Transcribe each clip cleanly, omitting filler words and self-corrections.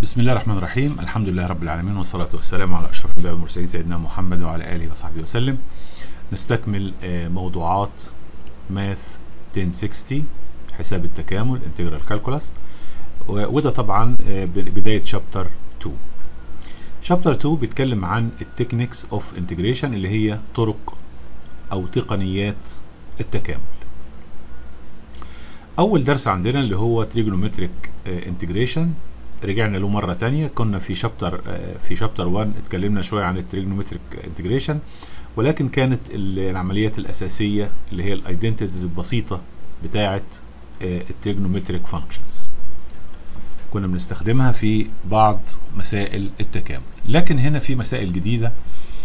بسم الله الرحمن الرحيم. الحمد لله رب العالمين، والصلاة والسلام على أشرف الأنبياء والمرسلين سيدنا محمد وعلى آله وصحبه وسلم. نستكمل موضوعات ماث 1060 حساب التكامل انتجرال كالكولاس، وده طبعا بداية شابتر 2. شابتر 2 بيتكلم عن التكنيكس اوف انتجريشن، اللي هي طرق أو تقنيات التكامل. أول درس عندنا اللي هو تريجونومتريك انتجريشن، رجعنا له مرة تانية. كنا في شابتر 1 اتكلمنا شوية عن التريجونومتريك انتجريشن، ولكن كانت العمليات الأساسية اللي هي الايدنتيتيز البسيطة بتاعة التريجونومتريك فانكشنز كنا بنستخدمها في بعض مسائل التكامل. لكن هنا في مسائل جديدة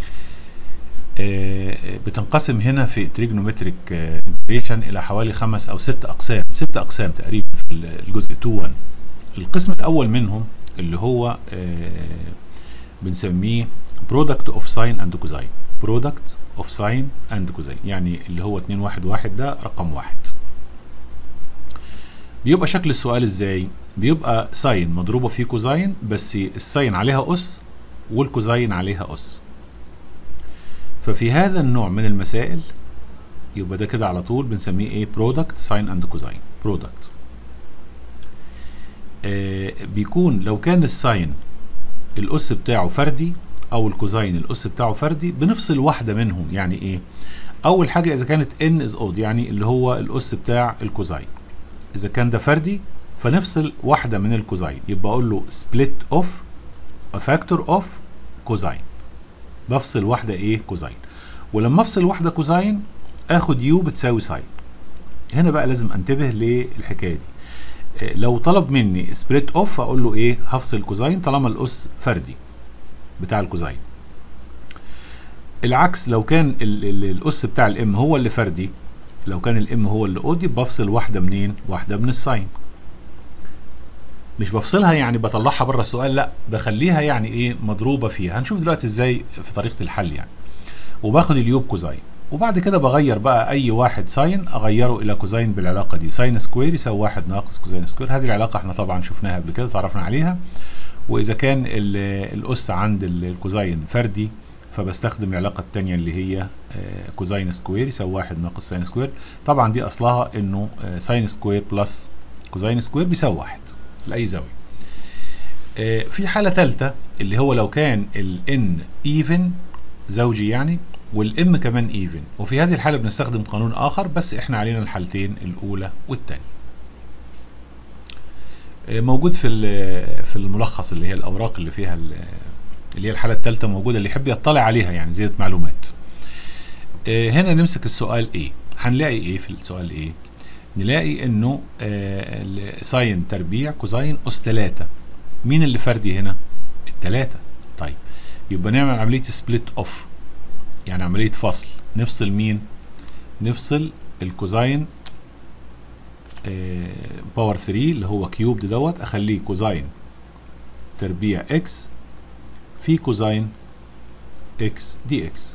بتنقسم هنا في تريجونومتريك انتجريشن إلى حوالي 5 أو 6 أقسام، 6 أقسام تقريبا في الجزء 2. القسم الأول منهم اللي هو بنسميه product of sine and cosine. product of sine and cosine يعني اللي هو 2 1 1 ده رقم 1. بيبقى شكل السؤال ازاي؟ بيبقى ساين مضروبة في كوزاين، بس الساين عليها أس والكوزاين عليها أس. ففي هذا النوع من المسائل يبقى ده كده على طول بنسميه ايه؟ product sine and cosine. product بيكون لو كان الساين الأس بتاعه فردي أو الكوزاين الأس بتاعه فردي بنفصل واحدة منهم. يعني إيه؟ أول حاجة إذا كانت n is odd يعني اللي هو الأس بتاع الكوزاين، إذا كان ده فردي فنفصل واحدة من الكوزاين، يبقى أقول له split of a factor of كوزاين. بفصل واحدة إيه؟ كوزاين. ولما أفصل واحدة كوزاين آخد يو بتساوي ساين. هنا بقى لازم أنتبه للحكاية دي. لو طلب مني سبليت اوف اقول له ايه؟ هفصل كوزاين طالما الاس فردي بتاع الكوزاين. العكس لو كان الاس بتاع الام هو اللي فردي، لو كان الام هو اللي اودي بفصل واحده منين؟ واحده من الساين. مش بفصلها يعني بطلعها بره السؤال، لا بخليها يعني ايه؟ مضروبه فيها. هنشوف دلوقتي ازاي في طريقه الحل يعني. وباخد اليو بكوزاين، وبعد كده بغير بقى اي واحد ساين اغيره الى كوزاين بالعلاقه دي. ساين سكوير يساوي 1 ناقص كوزاين سكوير. هذه العلاقه احنا طبعا شفناها قبل كده، تعرفنا عليها. واذا كان الاس عند الكوزاين فردي فبستخدم العلاقه الثانيه اللي هي كوزاين سكوير يساوي 1 ناقص ساين سكوير. طبعا دي اصلها انه ساين سكوير بلس كوزاين سكوير بيساوي 1 لاي زاويه. في حاله ثالثه اللي هو لو كان الان ايفن زوجي يعني، والام كمان ايفن، وفي هذه الحاله بنستخدم قانون اخر، بس احنا علينا الحالتين الاولى والثانيه. موجود في الملخص اللي هي الاوراق اللي فيها اللي هي الحاله الثالثه موجوده، اللي يحب يطلع عليها يعني زياده معلومات. هنا نمسك السؤال ايه؟ هنلاقي ايه في السؤال ايه؟ نلاقي انه ساين تربيع كوزاين اس 3. مين اللي فردي هنا؟ الثلاثه. طيب يبقى نعمل عمليه سبليت اوف، يعني عملية فصل. نفصل مين؟ نفصل الكوزاين باور 3 اللي هو كيوبد دوت، اخليه كوزاين تربيع اكس في كوزاين اكس دي اكس.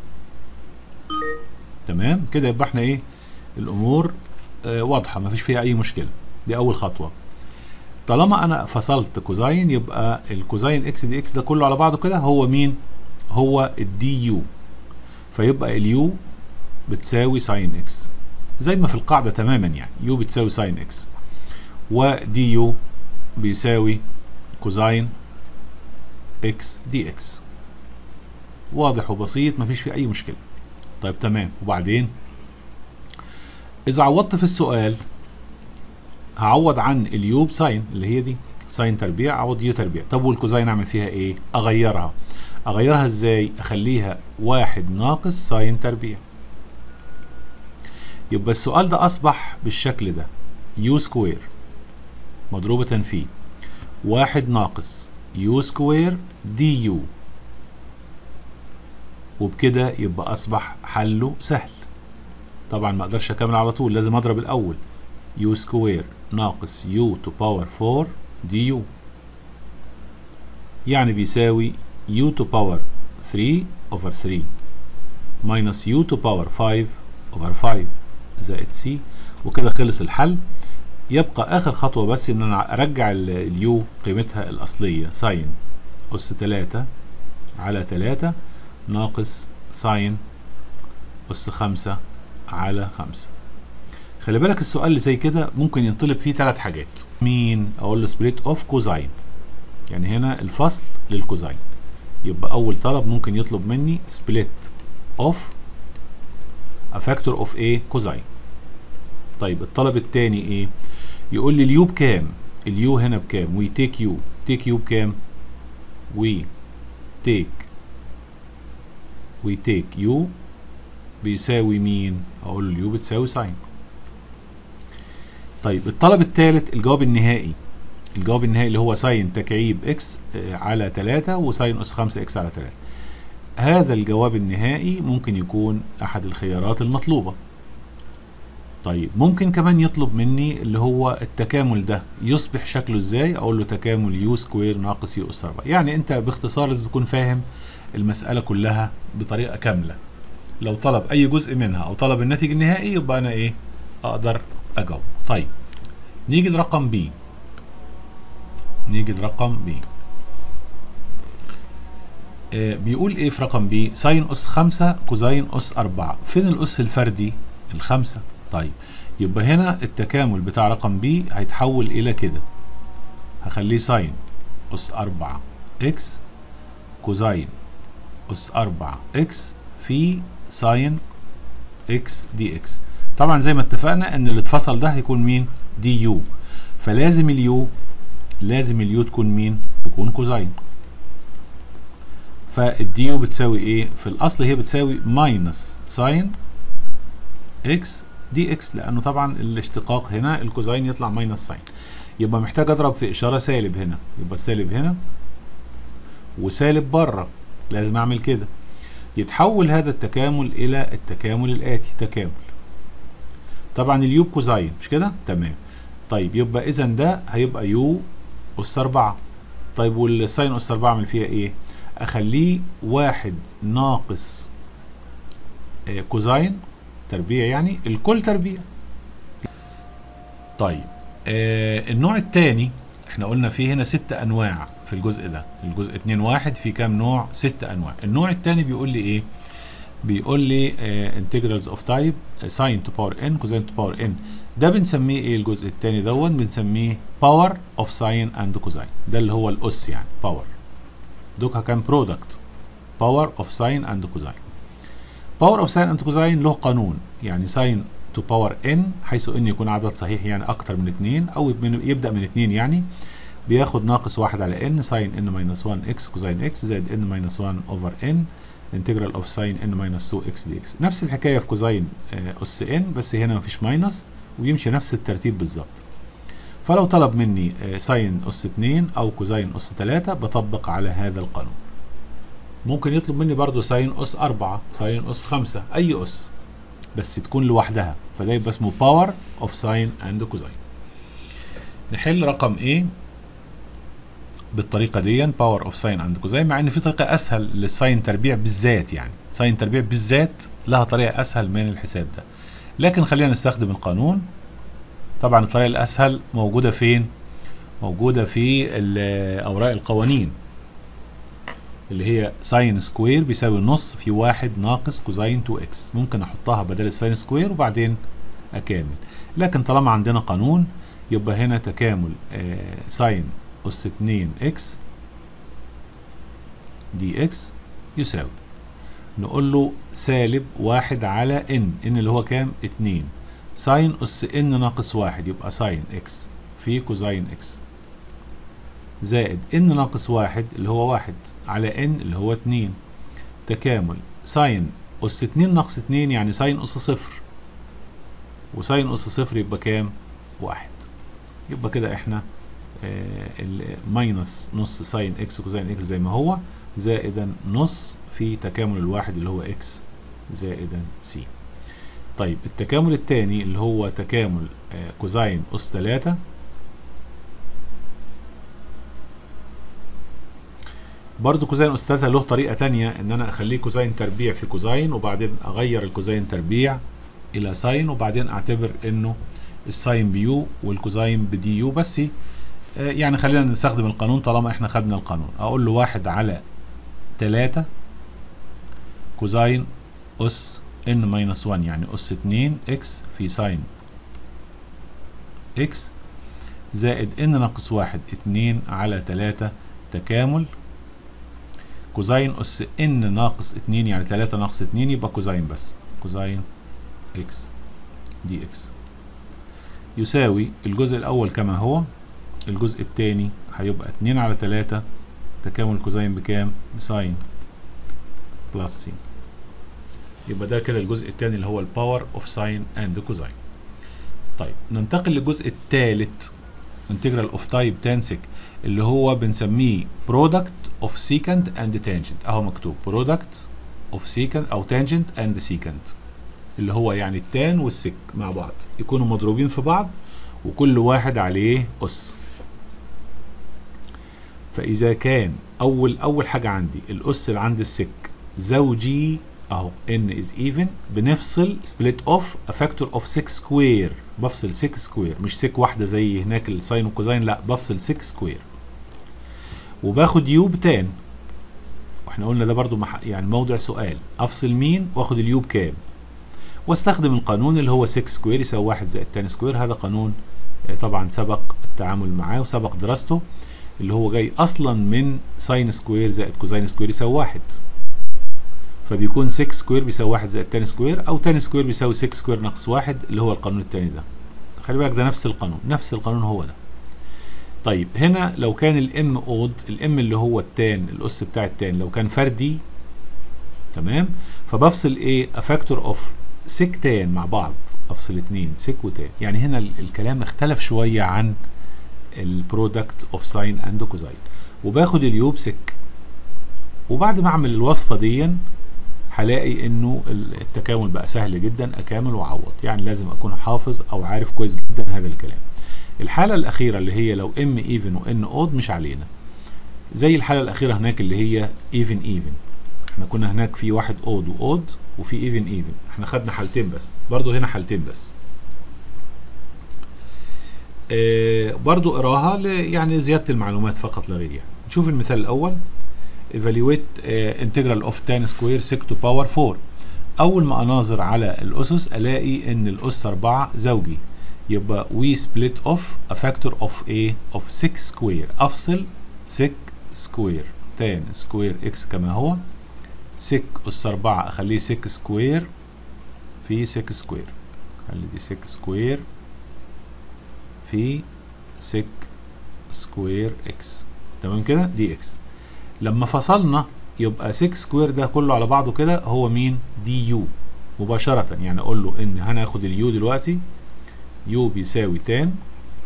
تمام كده يبقى احنا ايه؟ الامور واضحة مفيش فيها اي مشكلة. دي اول خطوة. طالما انا فصلت كوزاين يبقى الكوزاين اكس دي اكس ده كله على بعضه كده هو مين؟ هو الدي يو. فيبقى اليو بتساوي ساين اكس زي ما في القاعدة تماما، يعني يو بتساوي ساين اكس، ودي يو بيساوي كوزاين اكس دي اكس. واضح وبسيط مفيش فيه اي مشكلة. طيب تمام. وبعدين اذا عوضت في السؤال هعوض عن اليو بساين اللي هي دي ساين تربيع، اعوض يو تربيع. طب والكوزاين اعمل فيها ايه؟ اغيرها. اغيرها ازاي؟ اخليها 1 ناقص ساين تربيع. يبقى السؤال ده اصبح بالشكل ده، يو سكوير مضروبة في 1 ناقص يو سكوير دي يو. وبكده يبقى اصبح حله سهل. طبعا ما اقدرش اكمل على طول، لازم اضرب الاول. يو سكوير ناقص يو تو باور 4 دي يو، يعني بيساوي u to power 3 over 3 minus u to power 5 over 5 زائد c. وكده خلص الحل. يبقى اخر خطوة بس ان انا ارجع اليو قيمتها الاصلية ساين اس 3 على 3 ناقص ساين اس 5 على 5. خلي بالك السؤال اللي زي كده ممكن ينطلب فيه 3 حاجات. مين؟ اقول له سبليت اوف كوزاين، يعني هنا الفصل للكوزاين. يبقى اول طلب ممكن يطلب مني سبليت اوف ا فاكتور اوف ايه؟ كوزاين. طيب الطلب الثاني ايه؟ يقول لي اليو بكام؟ اليو هنا بكام؟ وي تيك يو، تيك يو بكام؟ وي تيك يو بيساوي مين؟ اقول له اليو بتساوي ساين. طيب الطلب الثالث الجواب النهائي، الجواب النهائي اللي هو ساين تكعيب اكس على 3 وساين اس 5 اكس على 3. هذا الجواب النهائي ممكن يكون احد الخيارات المطلوبة. طيب ممكن كمان يطلب مني اللي هو التكامل ده يصبح شكله ازاي؟ اقول له تكامل يو سكوير ناقص يو اس 4. يعني انت باختصار لازم تكون فاهم المسألة كلها بطريقة كاملة. لو طلب اي جزء منها او طلب الناتج النهائي يبقى انا ايه؟ اقدر اجاوب. طيب نيجي لرقم بي، بيقول ايه في رقم بي؟ ساين اس 5 كوزاين اس 4. فين الاس الفردي؟ الخمسة. طيب يبقى هنا التكامل بتاع رقم بي هيتحول الى كده، هخليه ساين اس 4 اكس كوزاين اس 4 اكس في ساين اكس دي اكس. طبعا زي ما اتفقنا ان اللي اتفصل ده هيكون مين؟ دي يو، فلازم اليو تكون مين؟ تكون كوزاين. فالدي يو بتساوي ايه؟ في الاصل هي بتساوي ماينس ساين اكس دي اكس، لانه طبعا الاشتقاق هنا الكوزاين يطلع ماينس ساين. يبقى محتاج اضرب في اشاره سالب هنا، يبقى سالب هنا وسالب بره، لازم اعمل كده. يتحول هذا التكامل الى التكامل الاتي، تكامل طبعا اليو بكوزاين مش كده؟ تمام. طيب يبقى اذا ده هيبقى يو اس 4. طيب والساين اس 4 اعمل فيها ايه؟ اخليه 1 ناقص كوزاين تربيع، يعني الكل تربيع. طيب النوع الثاني احنا قلنا فيه هنا 6 انواع في الجزء ده، الجزء 2-1 في كام نوع؟ 6 انواع. النوع الثاني بيقول لي ايه؟ بيقول لي integrals of type sin to power n cosine to power n. ده بنسميه ايه الجزء الثاني دوت؟ بنسميه power of sin and cosine. ده اللي هو الاس يعني power. دوكا كان product power of sin and cosine. power of sin and cosine له قانون، يعني sin to power n حيث n يكون عدد صحيح يعني اكتر من 2 او يبدأ من 2، يعني بياخد ناقص 1 على n sin n minus 1 x cosine x زائد n minus 1 over n integral of sin n minus 2 x dx. نفس الحكايه في كوزين اس n، بس هنا مفيش ماينس ويمشي نفس الترتيب بالظبط. فلو طلب مني ساين اس 2 او كوزين اس 3 بطبق على هذا القانون. ممكن يطلب مني برضو ساين اس 4 ساين اس 5 اي اس بس تكون لوحدها، فده يبقى اسمه باور اوف ساين اند كوزين. نحل رقم ايه بالطريقه دي، باور اوف ساين اند كوزين، مع ان في طريقه اسهل للساين تربيع بالذات، يعني ساين تربيع بالذات لها طريقه اسهل من الحساب ده، لكن خلينا نستخدم القانون. طبعا الطريقه الاسهل موجوده فين؟ موجوده في اوراق القوانين اللي هي ساين سكوير بيساوي نص في 1 ناقص كوزين 2 اكس. ممكن احطها بدل الساين سكوير وبعدين اكامل، لكن طالما عندنا قانون يبقى هنا تكامل ساين اس 2 اكس دي اكس يساوي، نقول له سالب 1 على ان اللي هو كام؟ 2 ساين اس ان ناقص 1 يبقى ساين اكس في كوزين اكس زائد ان ناقص 1 اللي هو 1 على ان اللي هو 2 تكامل ساين اس 2 ناقص 2 يعني ساين اس 0 وساين اس 0 يبقى كام؟ 1. يبقى كده احنا الماينس نص ساين اكس كوزين اكس زي ما هو زائدا نص في تكامل الواحد اللي هو اكس زائدا سي. طيب التكامل الثاني اللي هو تكامل كوزين اس 3 برضو كوزين اس 3 له طريقة تانية، ان انا اخليه كوزين تربيع في كوزين وبعدين اغير الكوزين تربيع الى ساين وبعدين اعتبر انه الساين بيو والكوزاين بدي يو. بس يعني خلينا نستخدم القانون طالما احنا خدنا القانون. اقول له 1 على 3 كوزاين اس ان ماينس 1 يعني اس 2 اكس في ساين اكس زائد ان ناقص 1 2 على 3 تكامل كوزاين اس ان ناقص 2 يعني 3 ناقص 2 يبقى كوزاين بس، كوزاين اكس دي اكس يساوي الجزء الاول كما هو، الجزء الثاني هيبقى 2 على 3 تكامل كوزاين بكام؟ بساين بلس سي. يبقى ده كده الجزء الثاني اللي هو الباور اوف ساين اند كوزاين. طيب ننتقل للجزء الثالث انتجرال اوف تايب تان سيك اللي هو بنسميه برودكت اوف سيكند اند تانجنت. اهو مكتوب برودكت اوف سيكند او تانجنت اند سيكند، اللي هو يعني التان والسك مع بعض يكونوا مضروبين في بعض وكل واحد عليه اس. فاذا كان اول حاجه عندي الاس اللي عند السك زوجي اهو n is even، بنفصل split off a factor of 6 سكوير، بفصل 6 سكوير مش سك واحده زي هناك الساين والكوزاين، لا بفصل 6 سكوير وباخد يو بتان. واحنا قلنا ده برضو يعني موضع سؤال، افصل مين واخد اليو بكام، واستخدم القانون اللي هو 6 سكوير يساوي 1 زائد تان سكوير. هذا قانون طبعا سبق التعامل معاه وسبق دراسته، اللي هو جاي اصلا من ساين سكوير زائد كوزاين سكوير يساوي 1، فبيكون 6 سكوير بيساوي 1 زائد تان سكوير، او تان سكوير بيساوي 6 سكوير ناقص 1 اللي هو القانون الثاني ده. خلي بالك ده نفس القانون، نفس القانون هو ده. طيب هنا لو كان الام اود، الام اللي هو التان الاس بتاع التان لو كان فردي تمام، فبفصل ايه؟ افاكتور اوف سيك تان مع بعض، افصل 2 سيك وتان. يعني هنا الكلام اختلف شويه عن البرودكت اوف ساين اند كوزاين، وباخد اليو بسك. وبعد ما اعمل الوصفه دي هلاقي انه التكامل بقى سهل جدا، اكامل واعوض. يعني لازم اكون حافظ او عارف كويس جدا هذا الكلام. الحاله الاخيره اللي هي لو ام ايفن وان اود مش علينا، زي الحاله الاخيره هناك اللي هي ايفن ايفن. احنا كنا هناك في واحد اود واود وفي ايفن ايفن، احنا خدنا حالتين بس، برضو هنا حالتين بس. برضو اقراها يعني زياده المعلومات فقط لا غير. يعني نشوف المثال الاول. evaluate integral of tan square sec to power 4. اول ما اناظر على الاسس الاقي ان الاس 4 زوجي، يبقى we split off a factor of a of 6 square. افصل sec square tan square x كما هو، sec اس 4 اخليه sec square في sec square، خلي دي sec square في sec square x. تمام كده؟ دي x. لما فصلنا يبقى 6 سكوير ده كله على بعضه كده هو مين؟ دي يو مباشرة. يعني اقول له ان هناخد اليو دلوقتي، يو بيساوي تان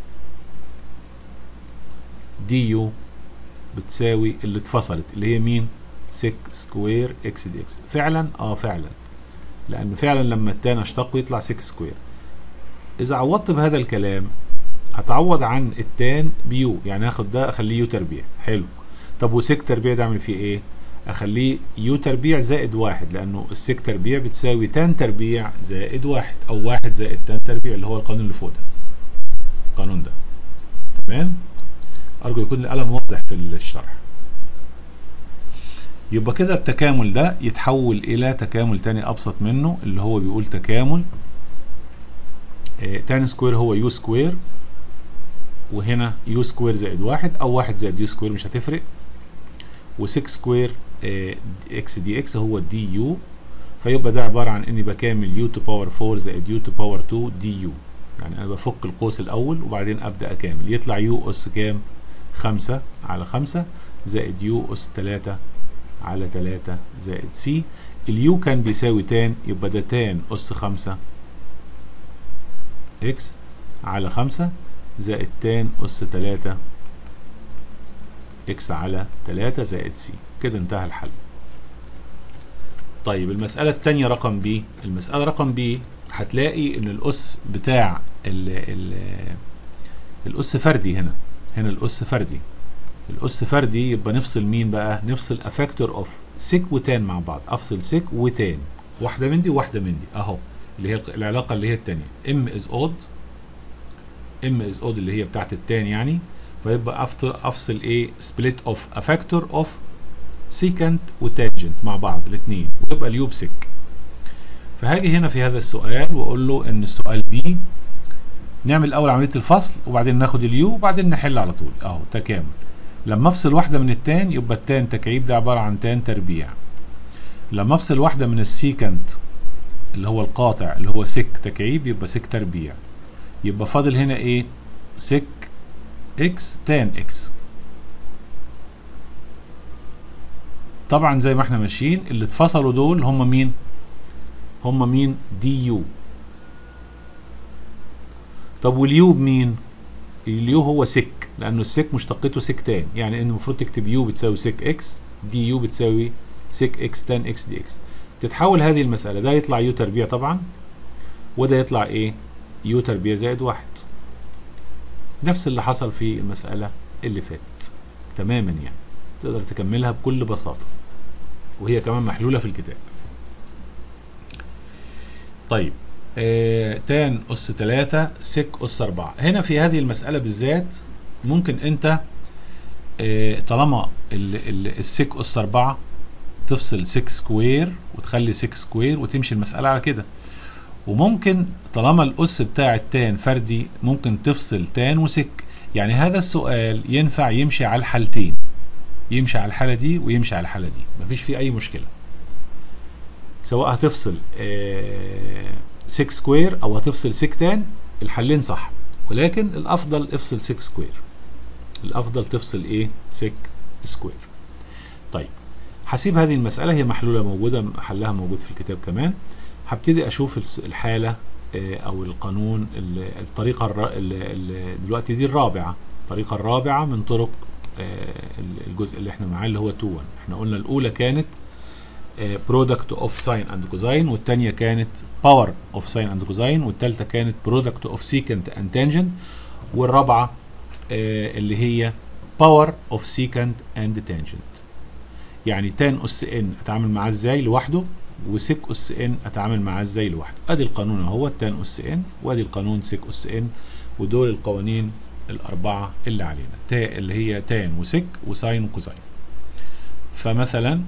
دي يو بتساوي اللي اتفصلت اللي هي مين؟ 6 سكوير اكس دي اكس. فعلا فعلا، لان فعلا لما التان اشتق يطلع 6 سكوير. اذا عوضت بهذا الكلام هتعوض عن التان بيو، يعني هاخد ده اخليه يو تربيع. حلو. طب وسك تربيع ده اعمل فيه ايه؟ اخليه يو تربيع زائد 1، لانه السك تربيع بتساوي تان تربيع زائد 1، او 1 زائد تان تربيع اللي هو القانون اللي فوق ده، القانون ده. تمام؟ ارجو يكون القلم واضح في الشرح. يبقى كده التكامل ده يتحول الى تكامل تاني ابسط منه، اللي هو بيقول تكامل تان سكوير هو يو سكوير، وهنا يو سكوير زائد 1 او 1 زائد يو سكوير مش هتفرق، و6 سكوير اكس دي اكس هو دي يو. فيبقى ده عباره عن اني بكامل يو تو باور 4 زائد يو تو باور 2 دي يو. يعني انا بفك القوس الاول وبعدين ابدا اكامل، يطلع يو اس كام؟ 5 على 5 زائد يو اس 3 على 3 زائد سي. اليو كان بيساوي تان، يبقى ده تان اس 5 اكس على 5 زائد تان اس 3 اكس على 3 زائد سي. كده انتهى الحل. طيب المسألة الثانية رقم بي. المسألة رقم بي هتلاقي ان الاس بتاع الاس فردي. هنا الاس فردي. الاس فردي يبقى نفصل مين بقى؟ نفصل افاكتور اوف سيك وتان مع بعض. افصل سيك وتان، واحدة من دي وواحدة من دي اهو، اللي هي العلاقة اللي هي الثانية. ام از اود ام از اود اللي هي بتاعت التان يعني، فيبقى افصل ايه سبليت اوف ا فاكتور اوف سيكنت وتانجنت مع بعض الاثنين، ويبقى اليو بسك. فهاجي هنا في هذا السؤال واقول له ان السؤال بي نعمل اول عمليه الفصل وبعدين ناخد اليو وبعدين نحل على طول اهو تكامل. لما افصل واحده من التان يبقى التان تكعيب ده عباره عن تان تربيع. لما افصل واحده من السيكنت اللي هو القاطع اللي هو سك تكعيب يبقى سك تربيع. يبقى فاضل هنا ايه؟ سك اكس تان اكس. طبعا زي ما احنا ماشيين اللي اتفصلوا دول هم مين؟ هم مين؟ دي يو. طب واليو بمين؟ اليو هو سك، لانه السك مشتقته سك تان، يعني ان المفروض تكتب يو بتساوي سك اكس، دي يو بتساوي سك اكس تان اكس دي اكس. تتحول هذه المسألة، ده يطلع يو تربيع طبعا، وده يطلع ايه؟ يو تربيع زائد 1. نفس اللي حصل في المسألة اللي فاتت تماما يعني، تقدر تكملها بكل بساطة، وهي كمان محلولة في الكتاب. طيب تان أس 3 سك أس 4. هنا في هذه المسألة بالذات ممكن أنت طالما السك أس 4 تفصل سك سكوير وتخلي سك سكوير وتمشي المسألة على كده. وممكن طالما الأس بتاع التان فردي ممكن تفصل تان وسك. يعني هذا السؤال ينفع يمشي على الحالتين، يمشي على الحالة دي ويمشي على الحالة دي، مفيش فيه أي مشكلة. سواء هتفصل سك سكوير أو هتفصل سك تان، الحلين صح، ولكن الأفضل افصل سك سكوير. الأفضل تفصل إيه؟ سك سكوير. طيب هسيب هذه المسألة هي محلولة موجودة، حلها موجود في الكتاب كمان. هبتدي أشوف الحالة أو القانون الطريقة دلوقتي دي الرابعة، الطريقة الرابعة من طرق الجزء اللي احنا معاه اللي هو 2-1. احنا قلنا الأولى كانت برودكت اوف ساين اند كوزاين، والثانية كانت باور اوف ساين اند كوزاين، والثالثة كانت برودكت اوف سيكنت اند تانجنت، والرابعة اللي هي باور اوف سيكنت اند تانجنت. يعني تان اس ان اتعامل معاه ازاي لوحده، وسك اس ان اتعامل معاه ازاي لوحده. ادي القانون اهو تان اس ان، وادي القانون سك اس ان، ودول القوانين الاربعه اللي علينا، اللي هي تان وسك وساين وكوزاين. فمثلا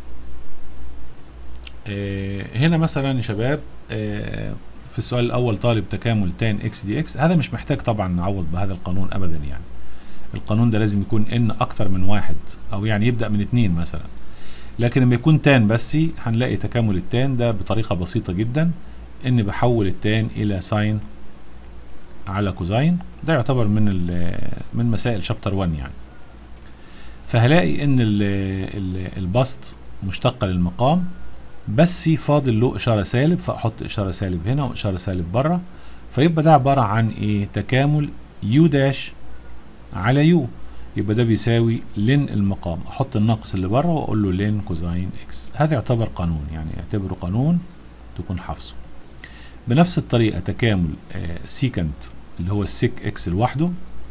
هنا مثلا يا شباب في السؤال الاول طالب تكامل تان اكس دي اكس. هذا مش محتاج طبعا نعوض بهذا القانون ابدا، يعني القانون ده لازم يكون ان اكتر من واحد، او يعني يبدأ من 2 مثلا. لكن لما يكون تان بس هنلاقي تكامل التان ده بطريقة بسيطة جدا، ان بحول التان الى ساين على كوزاين. ده يعتبر من مسائل شابتر 1 يعني. فهلاقي ان البسط مشتقة للمقام، بس فاضل له اشارة سالب، فاحط اشارة سالب هنا واشارة سالب بره، فيبقى ده عبارة عن ايه؟ تكامل يو داش على يو. يبقى ده بيساوي لين المقام، احط الناقص اللي بره واقول له لين كوزاين اكس. هذا يعتبر قانون، يعني اعتبره قانون تكون حافظه. بنفس الطريقه تكامل سيكنت اللي هو السك اكس لوحده.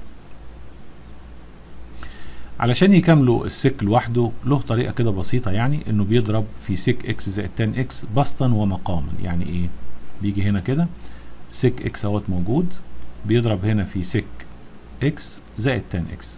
علشان يكاملوا السك لوحده له طريقه كده بسيطه، يعني انه بيضرب في سك اكس زائد تان اكس بسطا ومقاما. يعني ايه؟ بيجي هنا كده سك اكس اهوت موجود، بيضرب هنا في سك اكس زائد تان اكس،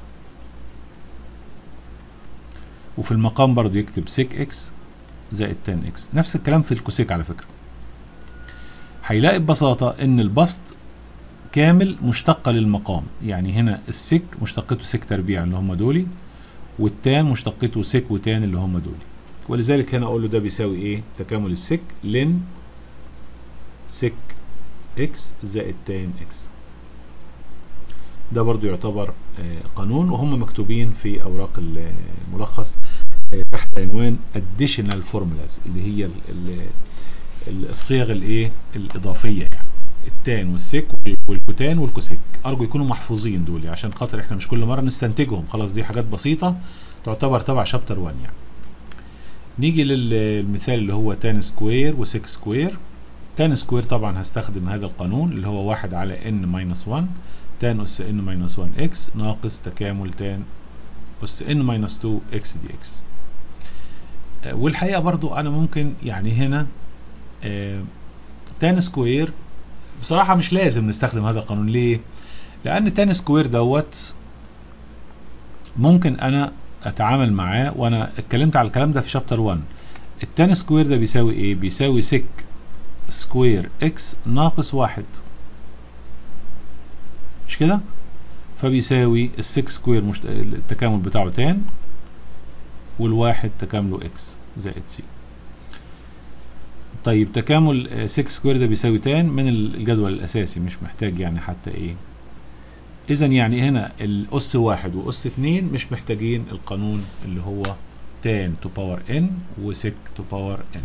وفي المقام برضو يكتب سيك اكس زائد تان اكس. نفس الكلام في الكوسيك على فكرة. هيلاقي ببساطة ان البسط كامل مشتقة للمقام، يعني هنا السك مشتقته سك تربيع اللي هم دولي، والتان مشتقته سك وتان اللي هم دولي. ولذلك هنا اقول له ده بيساوي ايه؟ تكامل السك لين سك اكس زائد تان اكس. ده برضو يعتبر قانون، وهم مكتوبين في اوراق الملخص تحت عنوان additional formulas، اللي هي الصيغ الايه الاضافيه، يعني التان والسك والكوتان والكوسيك. ارجو يكونوا محفوظين دول عشان خاطر احنا مش كل مره نستنتجهم، خلاص دي حاجات بسيطه تعتبر تبع شابتر 1 يعني. نيجي للمثال اللي هو تان سكوير وسك سكوير. تان سكوير طبعا هستخدم هذا القانون اللي هو 1 على n - 1 تان أس n - 1 x ناقص تكامل تان أس n - 2 x دي x. والحقيقة برضو أنا ممكن يعني هنا تان سكوير بصراحة مش لازم نستخدم هذا القانون. ليه؟ لان تان سكوير دوت ممكن انا اتعامل معاه، وانا اتكلمت على الكلام ده في شابتر 1. التان سكوير ده بيساوي ايه؟ بيساوي سك سكوير اكس ناقص 1، مش كده؟ فبيساوي السك سكوير التكامل بتاعه تان، والواحد تكامله اكس زائد سي. طيب تكامل 6 سكوير ده بيساوي تان من الجدول الاساسي، مش محتاج يعني حتى ايه. اذا يعني هنا الاس 1 واس 2 مش محتاجين القانون اللي هو تان تو باور ان وسك تو باور ان.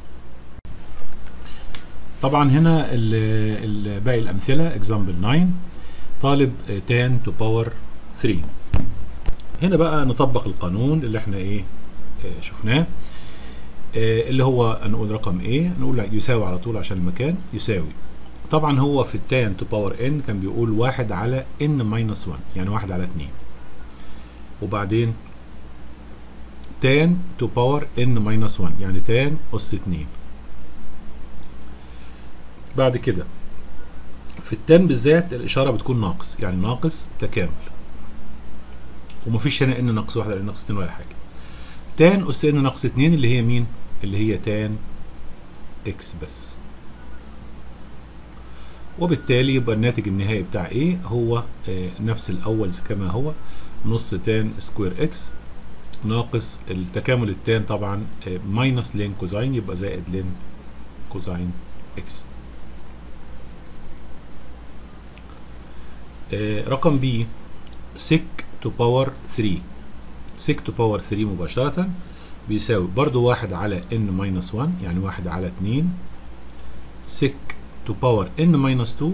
طبعا هنا باقي الامثله اكزامبل 9 طالب تان تو باور 3. هنا بقى نطبق القانون اللي احنا ايه شفناه، اللي هو نقول رقم ايه، نقول يساوي على طول عشان المكان. يساوي طبعا هو في التان تو باور ان كان بيقول 1 على ان ماينس 1، يعني 1 على 2، وبعدين تان تو باور ان ماينس 1 يعني تان اس 2. بعد كده في التان بالذات الاشاره بتكون ناقص، يعني ناقص تكامل، ومفيش هنا ان ناقص 1 ولا ناقص 2 ولا حاجه. تان اس ان ناقص 2 اللي هي مين؟ اللي هي تان اكس بس. وبالتالي يبقى الناتج النهائي بتاع ايه هو نفس الاول كما هو، نص تان سكوير اكس ناقص التكامل التان طبعا ماينس لين كوزاين، يبقى زائد لين كوزاين اكس. رقم بي سك تو باور 3. سك تو باور 3 مباشرة بيساوي برضو 1 على ان ماينس 1 يعني 1 على 2 سك تو باور ان ماينس 2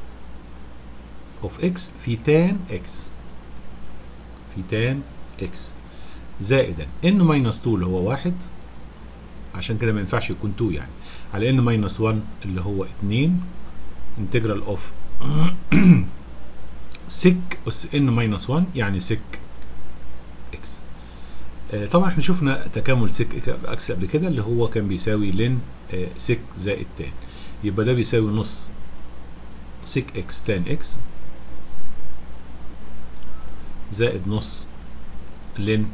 اوف اكس في تان اكس، في تان اكس زائدا ان ماينس 2 اللي هو 1، عشان كده ما ينفعش يكون 2 يعني، على ان ماينس 1 اللي هو 2 انتجرال اوف سك اس ان ماينس 1 يعني سك اكس. طبعا احنا شفنا تكامل سك اكس قبل كده اللي هو كان بيساوي لين سك زائد تان، يبقى ده بيساوي نص سك اكس تان اكس زائد نص لين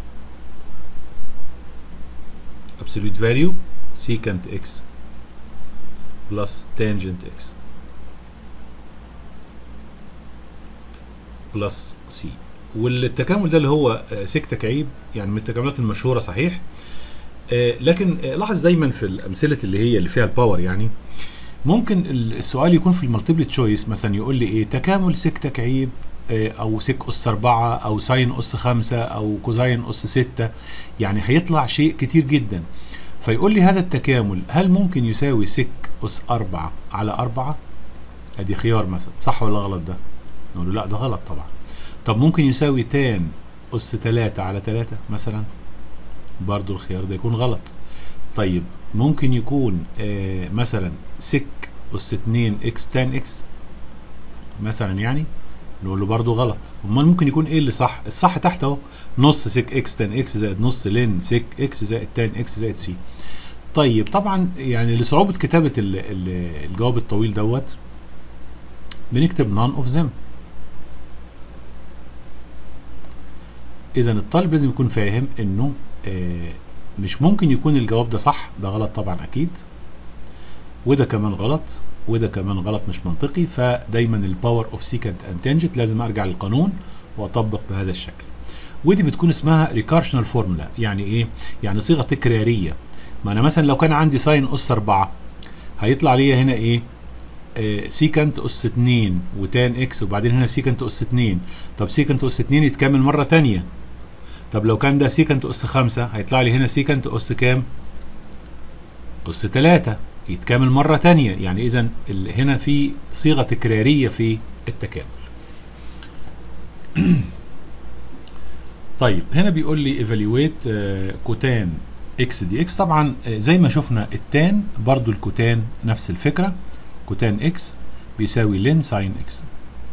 absolute value secant x plus tangent x plus c. والتكامل ده اللي هو سك تكعيب، يعني من التكاملات المشهوره صحيح، لكن لاحظ دايما في الامثله اللي هي اللي فيها الباور يعني ممكن السؤال يكون في المالتيبل تشويس مثلا يقول لي ايه تكامل سك تكعيب او سك اس 4 او ساين اس 5 او كوزاين اس 6، يعني هيطلع شيء كتير جدا. فيقول لي هذا التكامل هل ممكن يساوي سك اس 4 على 4؟ ادي خيار مثلا، صح ولا غلط ده؟ نقول له لا ده غلط طبعا. طب ممكن يساوي تان اس 3 على 3 مثلا؟ برضو الخيار ده يكون غلط. طيب ممكن يكون مثلا سك اس 2 اكس تان اكس مثلا، يعني نقول له برضو غلط. امال ممكن يكون ايه اللي صح؟ الصح تحت اهو، نص سك اكس تان اكس زائد نص لين سك اكس زائد تان اكس زائد سي. طيب طبعا يعني لصعوبة كتابة الجواب الطويل دوت بنكتب none of them. اذا الطالب لازم يكون فاهم انه مش ممكن يكون الجواب ده صح، ده غلط طبعا اكيد، وده كمان غلط، وده كمان غلط مش منطقي. فدايما الباور اوف سيكانت اند تانجنت لازم ارجع للقانون واطبق بهذا الشكل. ودي بتكون اسمها ريكارشنال فورمولا. يعني ايه؟ يعني صيغه تكراريه. ما انا مثلا لو كان عندي ساين اس 4 هيطلع لي هنا ايه؟ سيكانت اس 2 وتان اكس، وبعدين هنا سيكانت اس 2. طب سيكانت اس 2 يتكمل مره ثانيه. طب لو كان ده سيكانت اس 5 هيطلع لي هنا سيكانت اس كام؟ اس 3 يتكامل مرة تانية. يعني إذا هنا في صيغة تكرارية في التكامل. طيب هنا بيقول لي evaluate كوتان اكس دي اكس. طبعا زي ما شفنا التان برضو الكوتان نفس الفكرة، كوتان اكس بيساوي لين ساين اكس،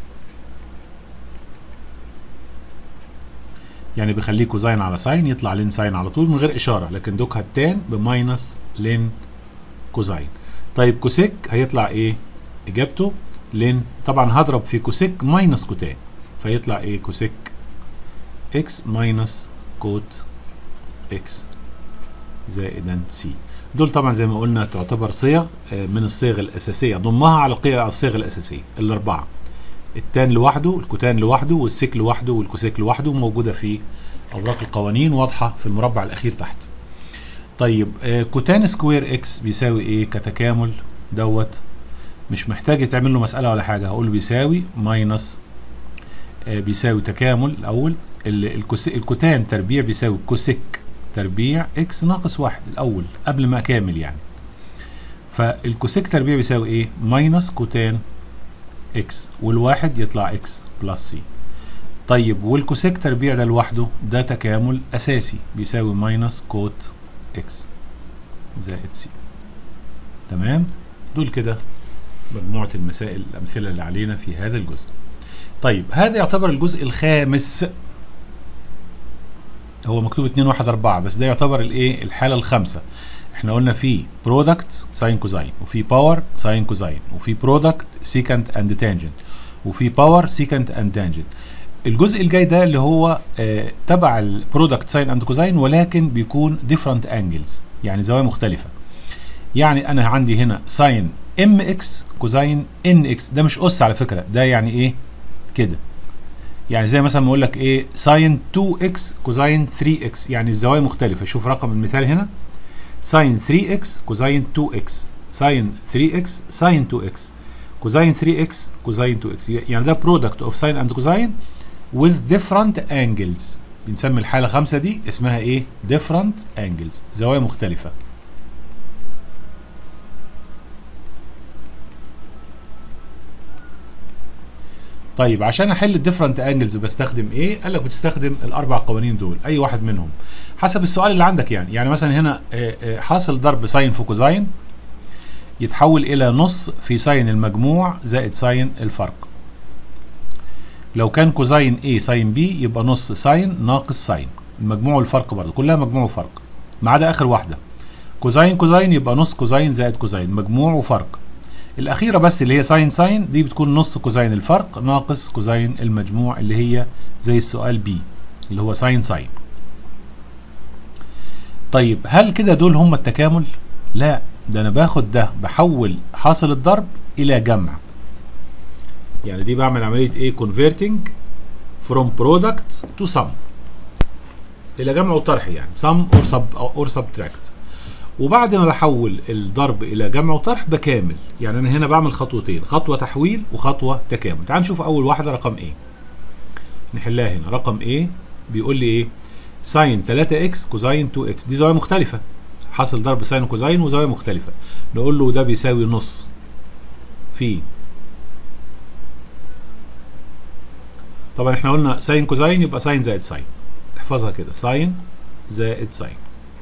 يعني بيخليه كوزاين على ساين يطلع لين ساين على طول من غير إشارة، لكن دوكها التان بماينس لين كوزاين. طيب كوسيك هيطلع ايه؟ اجابته لين طبعا هضرب في كوسيك ماينس كوتان، فيطلع ايه؟ كوسيك اكس ماينس كوت اكس زائدا سي. دول طبعا زي ما قلنا تعتبر صيغ من الصيغ الاساسيه، ضمها على الصيغ الاساسيه الاربعه. التان لوحده، الكوتان لوحده، والسيك لوحده، والكوسيك لوحده، موجوده في اوراق القوانين واضحه في المربع الاخير تحت. طيب كوتان سكوير اكس بيساوي ايه كتكامل دوت؟ مش محتاج تعمل له مساله ولا حاجه، هقول له بيساوي ماينس بيساوي تكامل الاول الكوتان تربيع بيساوي كوسيك تربيع اكس ناقص واحد الاول قبل ما اكامل يعني. فالكوسيك تربيع بيساوي ايه؟ ماينس كوتان اكس، والواحد يطلع اكس بلس سي. طيب والكوسيك تربيع ده لوحده ده تكامل اساسي بيساوي ماينس كوت اكس زائد سي. تمام؟ دول كده مجموعة المسائل الأمثلة اللي علينا في هذا الجزء. طيب هذا يعتبر الجزء الخامس، هو مكتوب 2 1 4 بس ده يعتبر الايه؟ الحالة الخامسة. احنا قلنا في برودكت ساين كوزاين، وفي باور ساين كوزاين، وفي برودكت سيكانت اند تانجنت، وفي باور سيكانت اند تانجنت. الجزء الجاي ده اللي هو تبع البرودكت ساين اند كوزاين، ولكن بيكون ديفرنت انجلز، يعني زوايا مختلفة. يعني انا عندي هنا ساين ام اكس كوزاين ان اكس، ده مش اس على فكرة، ده يعني ايه كده؟ يعني زي مثلا ما اقول لك ايه ساين 2 اكس كوزاين 3 اكس، يعني الزوايا مختلفة. شوف رقم المثال هنا ساين 3 اكس كوزاين 2 اكس، ساين 3 اكس ساين 2 اكس، كوزاين 3 اكس كوزاين 2 اكس، يعني ده برودكت اوف ساين اند كوزاين with different angles. بنسمي الحالة 5 دي اسمها ايه؟ different angles، زوايا مختلفة. طيب عشان احل الديفرنت انجلز بستخدم ايه؟ قال لك بتستخدم الاربع قوانين دول، اي واحد منهم حسب السؤال اللي عندك. يعني مثلا هنا حاصل ضرب ساين في كوزاين يتحول الى نص في ساين المجموع زائد ساين الفرق. لو كان كوزاين A ساين B يبقى نص ساين ناقص ساين، المجموع والفرق برضه كلها مجموع وفرق ما عدا اخر واحده. كوزاين يبقى نص كوزاين زائد كوزاين، مجموع وفرق. الأخيرة بس اللي هي ساين دي بتكون نص كوزاين الفرق ناقص كوزاين المجموع، اللي هي زي السؤال بي اللي هو ساين. طيب هل كده دول هم التكامل؟ لا، ده أنا باخد ده بحول حاصل الضرب إلى جمع. يعني دي بعمل عملية إيه؟ converting from product to sum، إلى جمع وطرح، يعني sum or subtract. وبعد ما بحول الضرب الى جمع وطرح بكامل. يعني انا هنا بعمل خطوتين، خطوه تحويل وخطوه تكامل. تعال نشوف اول واحده رقم ايه، نحلها هنا. رقم ايه بيقول لي ايه؟ ساين 3 اكس كوزاين 2 اكس، دي زاويه مختلفه، حاصل ضرب ساين وكوزاين وزاويه مختلفه. نقول له ده بيساوي نص في، طبعا احنا قلنا ساين كوزاين يبقى ساين زائد ساين، احفظها كده، ساين زائد ساين.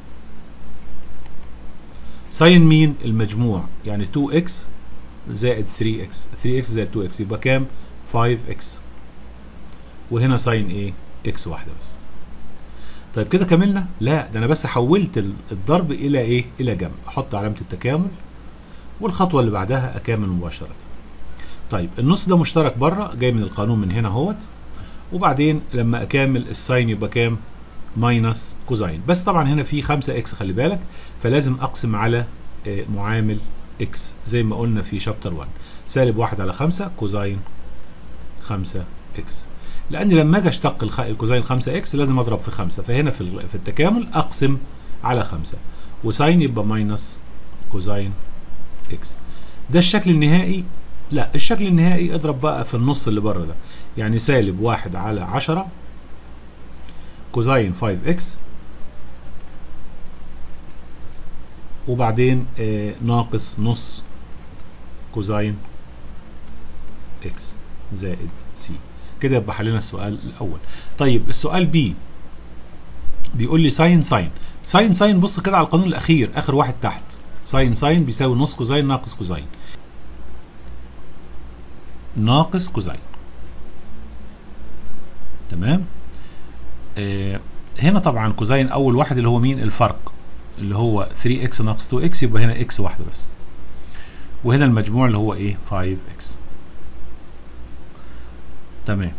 ساين مين؟ المجموع، يعني 2x زائد 3x، 3x زائد 2x يبقى كام؟ 5x. وهنا ساين ايه؟ x واحده بس. طيب كده كملنا؟ لا، ده انا بس حولت الضرب الى ايه؟ الى جمع. احط علامه التكامل والخطوه اللي بعدها اكامل مباشره. طيب النص ده مشترك بره، جاي من القانون من هنا اهوت. وبعدين لما اكامل الساين يبقى كام؟ ماينس كوزاين. بس طبعا هنا في 5x خلي بالك، فلازم اقسم على معامل x زي ما قلنا في شابتر 1. سالب 1 على 5 كوزاين 5x، لان لما اجي اشتق الكوزاين 5x لازم اضرب في 5، فهنا في التكامل اقسم على 5 وساين يبقى ماينس كوزاين x. ده الشكل النهائي. لا، الشكل النهائي اضرب بقى في النص اللي بره ده، يعني سالب 1 على 10 كوزاين 5x، وبعدين ناقص نص كوزاين x زائد c. كده يبقى حلينا السؤال الاول. طيب السؤال بي بيقول لي ساين. بص كده على القانون الاخير، اخر واحد تحت، ساين بيساوي نص كوزاين ناقص كوزاين ناقص كوزاين. تمام. هنا طبعا كوزاين اول واحد اللي هو مين؟ الفرق اللي هو 3x ناقص 2x، يبقى هنا x واحده بس. وهنا المجموع اللي هو ايه؟ 5x. تمام.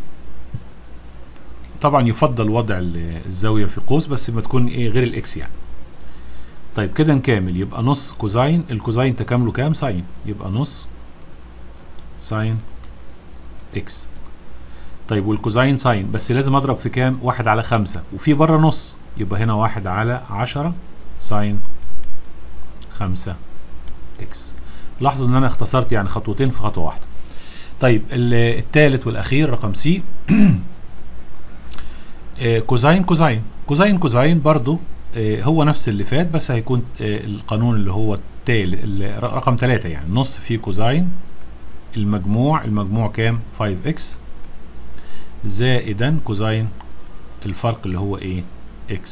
طبعا يفضل وضع الزاويه في قوس بس ما تكون ايه غير الاكس يعني. طيب كده نكامل، يبقى نص كوزاين، الكوزاين تكامله كام؟ ساين، يبقى نص ساين اكس. طيب والكوزاين ساين بس لازم اضرب في كام؟ 1 على 5، وفي بره نص، يبقى هنا 1 على 10 ساين 5 اكس. لاحظوا ان انا اختصرت يعني خطوتين في خطوه واحده. طيب الثالث والاخير رقم سي. كوزاين كوزاين كوزاين كوزاين برضو هو نفس اللي فات، بس هيكون القانون اللي هو رقم 3 يعني نص في كوزاين المجموع كام؟ 5x زائدا كوزاين الفرق اللي هو ايه؟ x.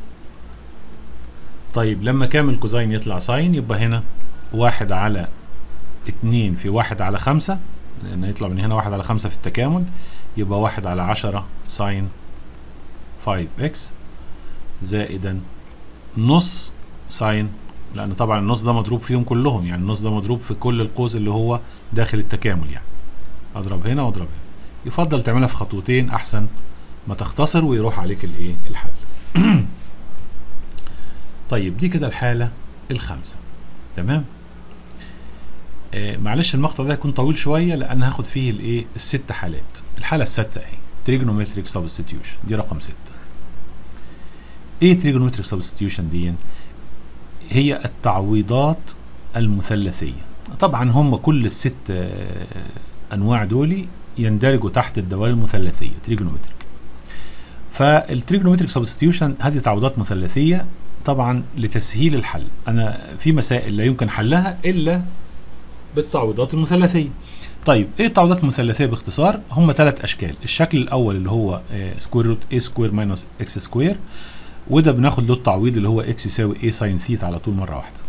طيب لما كامل كوزاين يطلع ساين، يبقى هنا 1 على 2 في 1 على 5، لأن يطلع من هنا 1 على 5 في التكامل، يبقى 1 على 10 ساين 5x زائدا نص ساين، لأن طبعا النص ده مضروب فيهم كلهم، يعني النص ده مضروب في كل القوس اللي هو داخل التكامل يعني. أضرب هنا وأضرب هنا. يفضل تعملها في خطوتين أحسن ما تختصر ويروح عليك الإيه؟ الحل. طيب دي كده الحالة الخامسة. تمام؟ معلش المقطع ده هيكون طويل شوية لأن هاخد فيه الإيه؟ ال6 حالات. الحالة السادسة أهي تريجونومتريك سبستيتيوشن، دي رقم 6. إيه تريجونومتريك سبستيتيوشن دي؟ هي التعويضات المثلثية. طبعا هم كل ال6 أنواع دول يندرجوا تحت الدوال المثلثية تريجونومتريك. فالتريجونومتريك سبستيتيوشن هذه تعويضات مثلثية طبعا لتسهيل الحل. أنا في مسائل لا يمكن حلها إلا بالتعويضات المثلثية. طيب ايه التعويضات المثلثية باختصار؟ هم 3 اشكال. الشكل الاول اللي هو سكوير روت a سكوير ماينس اكس سكوير، وده بناخد له التعويض اللي هو اكس يساوي a ساين ثيتا على طول مرة واحدة.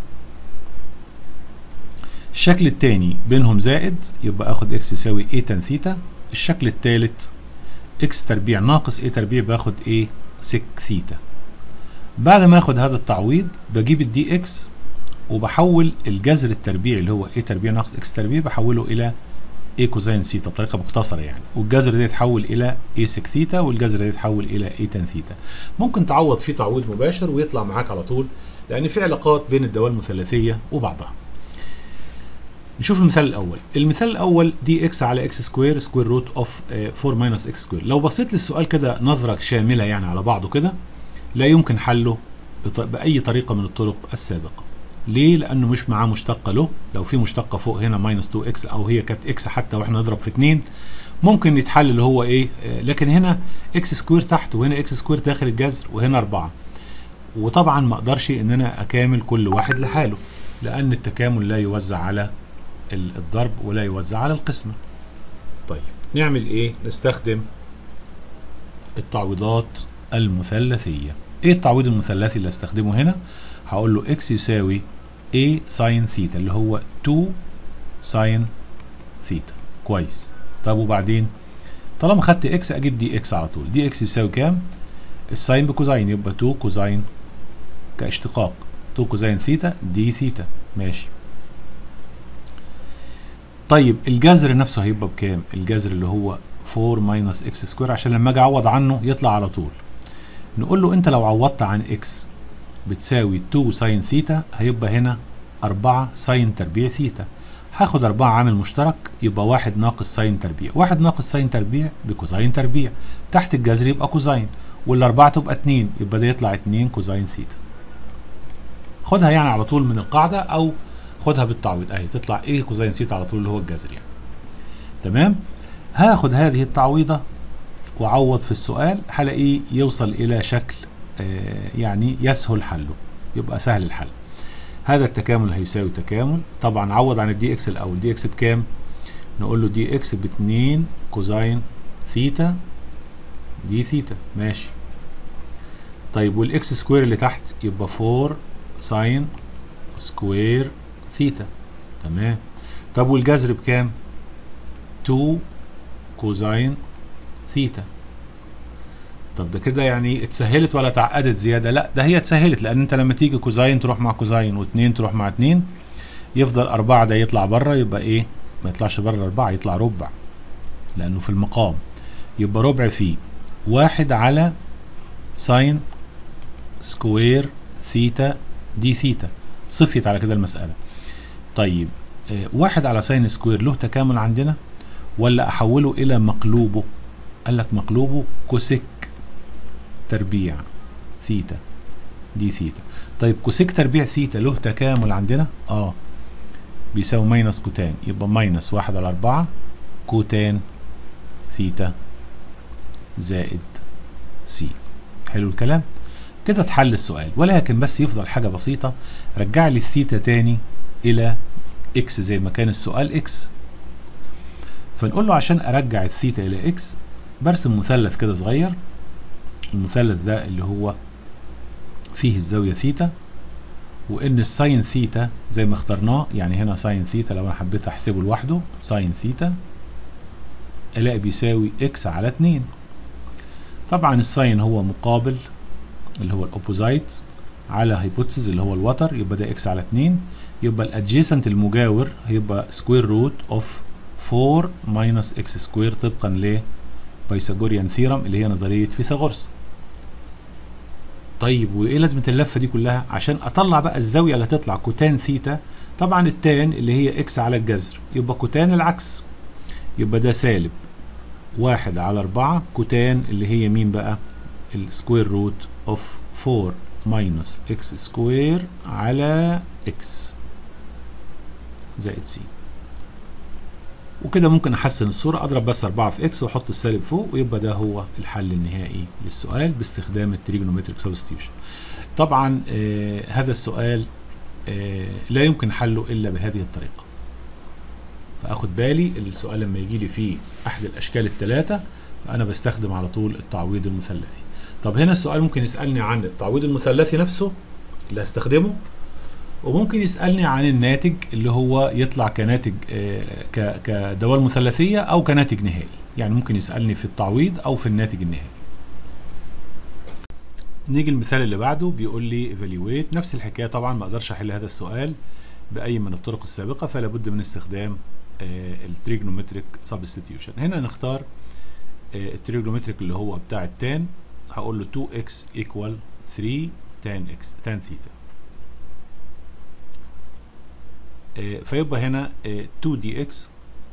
الشكل الثاني بينهم زائد، يبقى اخد اكس يساوي a تان ثيتا. الشكل الثالث اكس تربيع ناقص a تربيع، باخد a سك ثيتا. بعد ما اخد هذا التعويض بجيب الدي اكس وبحول الجذر التربيعي اللي هو a تربيع ناقص x تربيع بحوله الى a كوزين ثيتا بطريقه مختصره يعني، والجذر ده يتحول الى a سك ثيتا، والجذر ده يتحول الى a تان ثيتا. ممكن تعوض فيه تعويض مباشر ويطلع معاك على طول، لان في علاقات بين الدوال المثلثيه وبعضها. نشوف المثال الاول. المثال الاول دي اكس على اكس سكوير سكوير روت اوف 4 ماينس اكس سكوير. لو بصيت للسؤال كده نظره شامله يعني على بعضه كده، لا يمكن حله باي طريقه من الطرق السابقه. ليه؟ لانه مش معاه مشتقه له. لو في مشتقه فوق هنا ماينس 2 اكس او هي كانت اكس حتى واحنا نضرب في 2 ممكن يتحل اللي هو ايه، لكن هنا اكس سكوير تحت وهنا اكس سكوير داخل الجذر وهنا 4، وطبعا ما اقدرش ان انا اكامل كل واحد لحاله، لان التكامل لا يوزع على الضرب ولا يوزع على القسمه. طيب نعمل ايه؟ نستخدم التعويضات المثلثيه. ايه التعويض المثلثي اللي استخدمه هنا؟ هقول له اكس يساوي a ساين ثيتا اللي هو 2 ساين ثيتا. كويس. طب وبعدين طالما خدت اكس اجيب دي اكس على طول. دي اكس يساوي كام؟ الساين بكوزين، يبقى 2 كوزين كاشتقاق 2 كوزين ثيتا دي ثيتا. ماشي. طيب الجذر نفسه هيبقى بكام؟ الجذر اللي هو 4 ماينس اكس سكوير، عشان لما اجي اعوض عنه يطلع على طول. نقول له انت لو عوضت عن اكس بتساوي 2 ساين ثيتا، هيبقى هنا 4 ساين تربيع ثيتا. هاخد 4 عامل مشترك، يبقى 1 ناقص ساين تربيع. 1 ناقص ساين تربيع بكوزين تربيع، تحت الجذر يبقى كوزين، والاربعه تبقى 2، يبقى ده يطلع 2 كوزين ثيتا. خدها يعني على طول من القاعده او خدها بالتعويض اهي، تطلع ايه كوزين ثيتا على طول اللي هو الجذر يعني. تمام؟ هاخد هذه التعويضه وعوض في السؤال، هلاقيه يوصل الى شكل يعني يسهل حله، يبقى سهل الحل. هذا التكامل هيساوي تكامل، طبعا عوض عن الدي اكس الاول. دي اكس بكام؟ نقول له دي اكس ب 2 كوزين ثيتا دي ثيتا. ماشي. طيب والاكس سكوير اللي تحت يبقى 4 ساين سكوير ثيتا. تمام. طب والجذر بكام؟ 2 كوزين ثيتا. طب ده كده يعني اتسهلت ولا اتعقدت زياده؟ لا، ده هي اتسهلت، لان انت لما تيجي كوزين تروح مع كوزين و2 تروح مع 2 يفضل 4 ده يطلع بره، يبقى ايه؟ ما يطلعش بره 4، يطلع ربع لانه في المقام. يبقى ربع في 1 على ساين سكوير ثيتا دي ثيتا. صفيت على كده المسألة. طيب 1 على ساين سكوير له تكامل عندنا ولا أحوله إلى مقلوبه؟ قال لك مقلوبه كوسيك تربيع ثيتا دي ثيتا. طيب كوسيك تربيع ثيتا له تكامل عندنا؟ بيساوي ماينس كوتان، يبقى ماينس 1 على 4 كوتان ثيتا زائد سي. حلو الكلام؟ كده اتحل السؤال، ولكن بس يفضل حاجة بسيطة، رجع لي الثيتا تاني إلى إكس زي ما كان السؤال إكس. فنقول له عشان أرجع الثيتا إلى إكس برسم مثلث كده صغير. المثلث ده اللي هو فيه الزاوية ثيتا، وإن الساين ثيتا زي ما اخترناه، يعني هنا ساين ثيتا لو أنا حبيت أحسبه لوحده ساين ثيتا ألاقي بيساوي إكس على 2. طبعا الساين هو مقابل اللي هو الأوبوزايت على هايبوتسيس اللي هو الوتر، يبقى ده إكس على 2. يبقى الأدجيسنت المجاور هيبقى سكوير روت أوف 4 ماينس إكس سكوير طبقا لبايثاغوريان ثيرم اللي هي نظرية فيثاغورس. طيب وايه لازمه اللفه دي كلها؟ عشان اطلع بقى الزاويه اللي هتطلع كوتان ثيتا. طبعا التان اللي هي اكس على الجذر، يبقى كوتان العكس، يبقى ده سالب 1 على 4 كوتان اللي هي مين بقى؟ السكوير روت اوف 4 ماينس اكس سكوير على اكس زائد سي. وكده ممكن احسن الصوره، اضرب بس 4 في اكس واحط السالب فوق، ويبقى ده هو الحل النهائي للسؤال باستخدام التريجونومتريك سبستيوشن. طبعا هذا السؤال لا يمكن حله الا بهذه الطريقه. فاخد بالي السؤال لما يجي لي فيه احد الاشكال الثلاثه فانا بستخدم على طول التعويض المثلثي. طب هنا السؤال ممكن يسالني عن التعويض المثلثي نفسه اللي هستخدمه، وممكن يسألني عن الناتج اللي هو يطلع كناتج كدوال مثلثية أو كناتج نهائي. يعني ممكن يسألني في التعويض أو في الناتج النهائي. نيجي المثال اللي بعده، بيقول لي evaluate. نفس الحكاية طبعا، ما أقدرش أحل هذا السؤال بأي من الطرق السابقة، فلا بد من استخدام التريجونومتريك سبستيوشن. هنا نختار التريجونومتريك اللي هو بتاع التان. هقول له 2x equal 3 tan x tan ثيتا. فيبقى هنا 2 دي اكس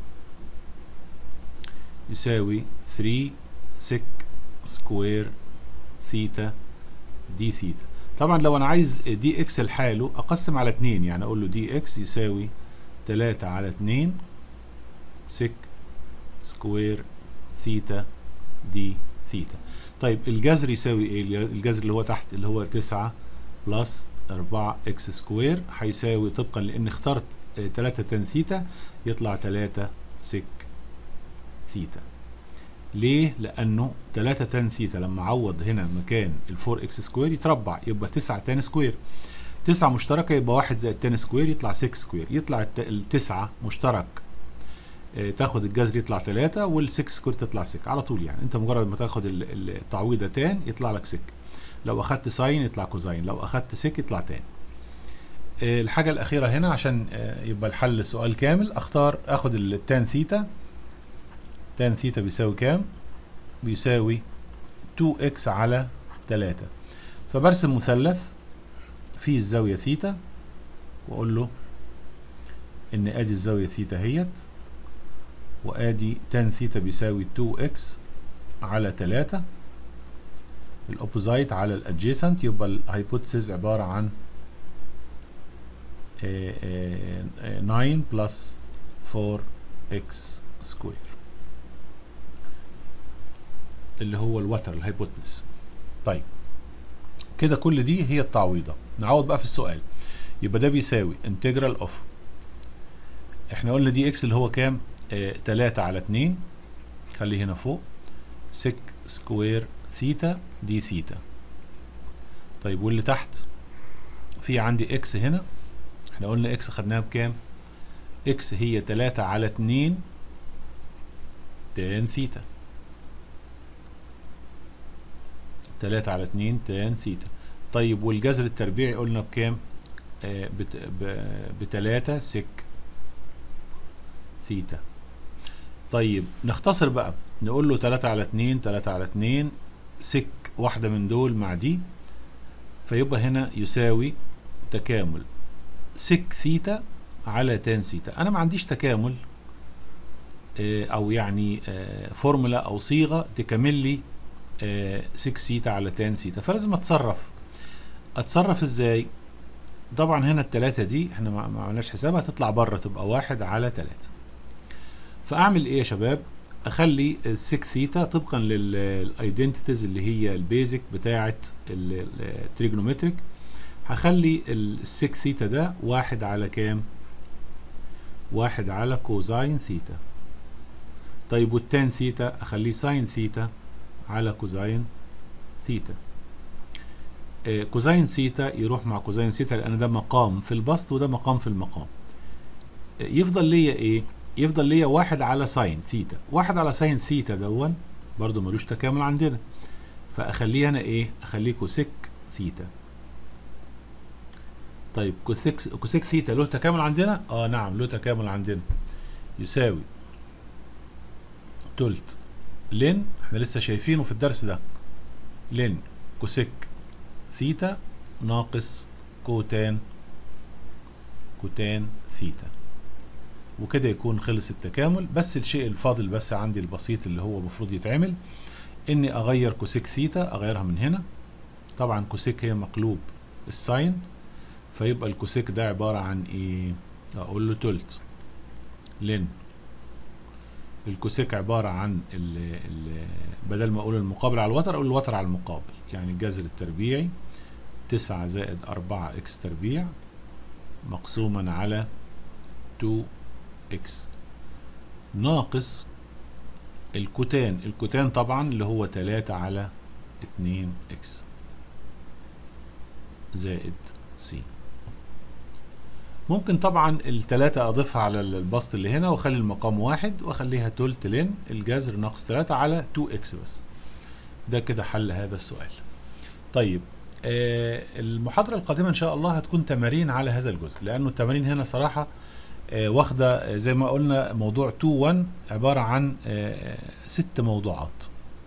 يساوي 3 سك سكوير ثيتا دي ثيتا. طبعا لو انا عايز دي اكس لحاله اقسم على 2، يعني اقول له دي اكس يساوي 3 على 2 سك سكوير ثيتا دي ثيتا. طيب الجذر يساوي ايه؟ الجذر اللي هو تحت اللي هو 9 بلس 4 اكس سكوير هيساوي طبقا لان اخترت 3 تان ثيتا يطلع 3 سك ثيتا. ليه؟ لانه 3 تان ثيتا لما اعوض هنا مكان ال 4 اكس سكوير يتربع يبقى 9 تان سكوير. 9 مشتركه يبقى 1 زائد تان سكوير يطلع 6 سكوير. يطلع ال9 مشترك تاخد الجذر يطلع 3 وال6 سكوير تطلع سك على طول. يعني انت مجرد ما تاخد التعويضه تان يطلع لك سك. لو اخدت ساين يطلع كوزاين، لو اخدت سك يطلع تاني. الحاجة الأخيرة هنا عشان يبقى الحل السؤال كامل، اخد التان ثيتا. تان ثيتا بيساوي كام؟ بيساوي 2x على 3. فبرسم مثلث فيه الزاوية ثيتا واقول له ان ادي الزاوية ثيتا هيت، وادي تان ثيتا بيساوي 2x على 3. الاوبوزايت على الادجيسنت، يبقى الهايبوتسيس عبارة عن 9 بلس 4x سكوير اللي هو الوتر الهايبوتنس. طيب كده كل دي هي التعويضة. نعوض بقى في السؤال. يبقى ده بيساوي انتجرال اوف، احنا قلنا دي اكس اللي هو كام؟ 3 على 2، خليه هنا فوق، سك سكوير ثيتا دي ثيتا. طيب واللي تحت في عندي اكس هنا، احنا قلنا اكس خدناها بكام؟ اكس هي 3 على 2 تان ثيتا. 3 على 2 تان ثيتا. طيب والجذر التربيعي قلنا بكام؟ ب3 سك ثيتا. طيب نختصر بقى، نقول له 3 على 2 3 على 2 سك واحدة من دول مع دي، فيبقى هنا يساوي تكامل سك ثيتا على تان ثيتا. انا ما عنديش تكامل او يعني فورمولا او صيغة تكمل لي 6 ثيتا على تان ثيتا، فلازم اتصرف ازاي؟ طبعا هنا التلاتة دي احنا ما عملناش حسابها، تطلع بره تبقى 1 على 3. فاعمل ايه يا شباب؟ اخلي السك ثيتا طبقا للايدنتيتيز اللي هي البيزك بتاعه التريجونومتريك، هخلي السك ثيتا ده 1 على كام؟ 1 على كوزاين ثيتا. طيب والتان ثيتا اخليه ساين ثيتا على كوزاين ثيتا. كوزاين ثيتا يروح مع كوزاين ثيتا لان ده مقام في البسط وده مقام في المقام. يفضل ليا ايه؟ يفضل ليا 1 على ساين ثيتا. 1 على ساين ثيتا دون برضو ملوش تكامل عندنا، فاخليه انا ايه؟ اخليه كوسيك ثيتا. طيب كوسيك ثيتا له تكامل عندنا؟ نعم له تكامل عندنا، يساوي تلت لن، احنا لسه شايفينه في الدرس ده، لن كوسيك ثيتا ناقص كوتان ثيتا. وكده يكون خلص التكامل. بس الشيء الفاضل بس عندي البسيط اللي هو المفروض يتعمل اني اغير كوسيك ثيتا، اغيرها من هنا. طبعا كوسيك هي مقلوب الساين، فيبقى الكوسيك ده عبارة عن ايه؟ اقول له تلت لن الكوسيك عبارة عن بدل ما اقول المقابل على الوتر اقول الوتر على المقابل، يعني الجذر التربيعي 9 زائد 4 اكس تربيع مقسوما على 2 اكس ناقص الكوتان طبعا اللي هو 3 على 2 اكس زائد س. ممكن طبعا التلاتة اضيفها على البسط اللي هنا واخلي المقام 1 واخليها تلت لن الجذر ناقص 3 على 2 اكس بس. ده كده حل هذا السؤال. طيب المحاضرة القادمة ان شاء الله هتكون تمارين على هذا الجزء، لانه التمارين هنا صراحة واخدة زي ما قلنا موضوع 2-1 عبارة عن 6 موضوعات،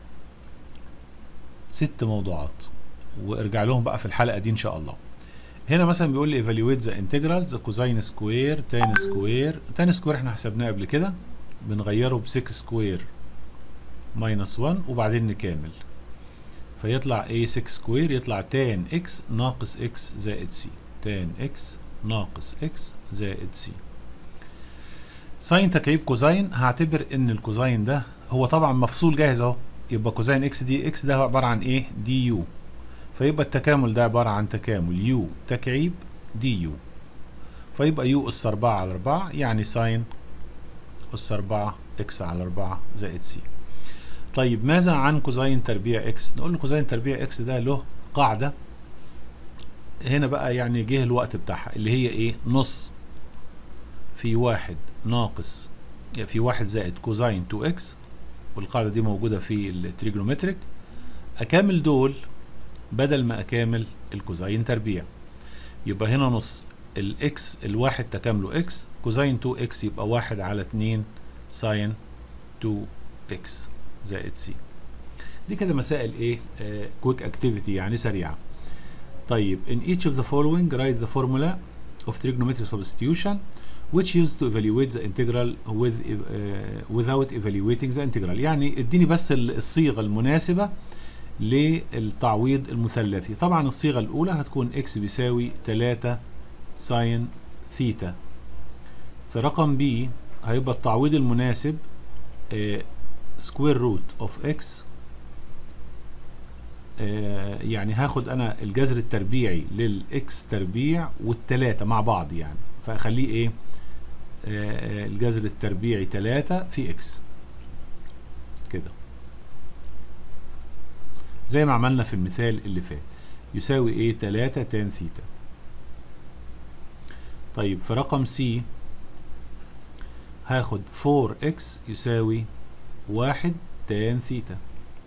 6 موضوعات، وارجع لهم بقى في الحلقة دي ان شاء الله. هنا مثلا بيقول لي evaluate the integrals كوزين سكوير تان سكوير. تان سكوير احنا حسبناه قبل كده، بنغيره ب 6 سكوير ماينس 1 وبعدين نكامل، فيطلع ايه 6 سكوير، يطلع تان اكس ناقص اكس زائد سي، تان اكس ناقص اكس زائد سي. ساين تكعيب كوزين، هعتبر ان الكوزين ده هو طبعا مفصول جاهز اهو، يبقى كوزين اكس دي اكس ده عبارة عن ايه؟ دي يو، فيبقى التكامل ده عبارة عن تكامل يو تكعيب دي يو، فيبقى يو اس 4 على 4 يعني ساين اس 4 اكس على 4 زائد سي. طيب ماذا عن كوزين تربيع اكس؟ نقول له كوزين تربيع اكس ده له قاعدة هنا بقى، يعني جه الوقت بتاعها اللي هي ايه؟ نص في 1 ناقص في 1 زائد كوزين 2 اكس، والقاعدة دي موجودة في التريجونومتريك. اكامل دول بدل ما اكامل الكوزين تربيع، يبقى هنا نص الاكس الواحد تكامله اكس، كوزين 2 اكس يبقى 1 على 2 ساين 2 اكس زائد سي. دي كده مسائل ايه؟ كويك اكتيفيتي يعني سريعة. طيب in each of the following write the formula of trigonometric substitution which used to evaluate the integral without evaluating the integral. يعني اديني بس الصيغة المناسبة للتعويض المثلثي. طبعا الصيغة الأولى هتكون x بيساوي 3 ساين ثيتا. في رقم B هيبقى التعويض المناسب سكوير روت اوف x، يعني هاخد انا الجذر التربيعي للx تربيع والتلاتة مع بعض، يعني فاخليه ايه؟ الجذر التربيعي 3 في x كده زي ما عملنا في المثال اللي فات، يساوي ايه؟ 3 تان ثيتا. طيب في رقم C هاخد 4x يساوي 1 تان ثيتا.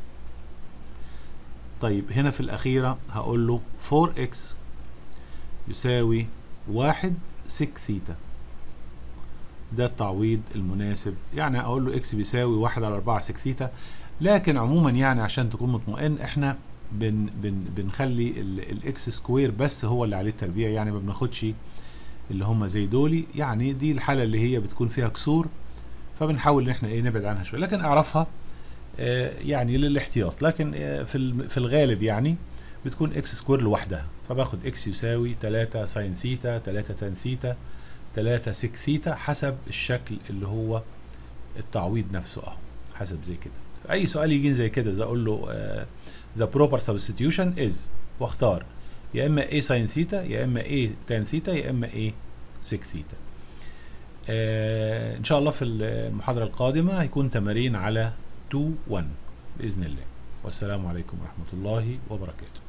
طيب هنا في الأخيرة هقول له 4x يساوي 1 سك ثيتا. ده التعويض المناسب. يعني اقول له اكس بيساوي 1 على 4 سك ثيتا، لكن عموما يعني عشان تكون مطمئن احنا بنخلي الاكس سكوير بس هو اللي عليه التربيع، يعني ما بناخدش اللي هم زي دولي، يعني دي الحاله اللي هي بتكون فيها كسور، فبنحاول ان احنا نبعد عنها شويه، لكن اعرفها يعني للاحتياط. لكن في الغالب يعني بتكون اكس سكوير لوحدها، فباخد اكس يساوي 3 ساين ثيتا 3 تان ثيتا 3 سك ثيتا حسب الشكل اللي هو التعويض نفسه اهو، حسب زي كده. في اي سؤال يجي زي كده زي اقول له the proper substitution is، واختار يا اما a ساين ثيتا يا اما a تان ثيتا يا اما a سك ثيتا. ان شاء الله في المحاضرة القادمة هيكون تمارين على 2-1 بإذن الله. والسلام عليكم ورحمة الله وبركاته.